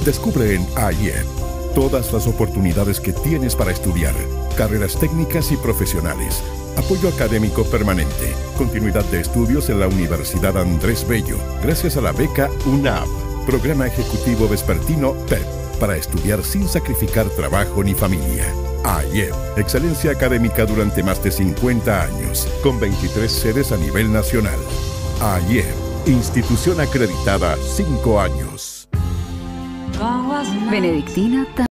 Descubre en AIEP todas las oportunidades que tienes para estudiar, carreras técnicas y profesionales, apoyo académico permanente, continuidad de estudios en la Universidad Andrés Bello, gracias a la beca UNAP, Programa Ejecutivo Vespertino PEP, para estudiar sin sacrificar trabajo ni familia. AIEP, excelencia académica durante más de 50 años, con 23 sedes a nivel nacional. AIEP, institución acreditada 5 años. Benedictina